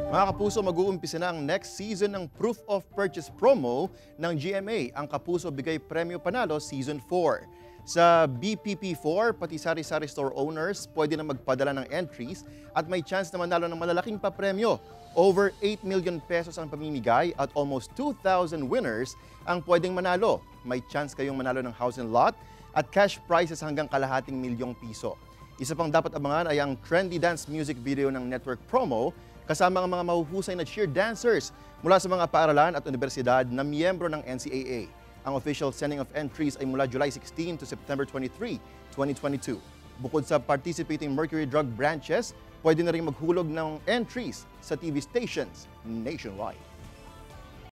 Mga kapuso, mag-uumpisa na ang next season ng Proof of Purchase promo ng GMA, ang Kapuso Bigay Premyo Panalo Season 4. Sa BPP4, pati sari-sari store owners pwede na magpadala ng entries at may chance na manalo ng malalaking papremyo. Over 8 million pesos ang pamimigay at almost 2,000 winners ang pwedeng manalo. May chance kayong manalo ng house and lot at cash prizes hanggang kalahating milyong piso. Isa pang dapat abangan ay ang trendy dance music video ng network promo kasama ang mga mahuhusay na cheer dancers mula sa mga paaralan at universidad na miyembro ng NCAA. Ang official sending of entries ay mula July 16 to September 23, 2022. Bukod sa participating Mercury Drug branches, pwede na rin maghulog ng entries sa TV stations nationwide.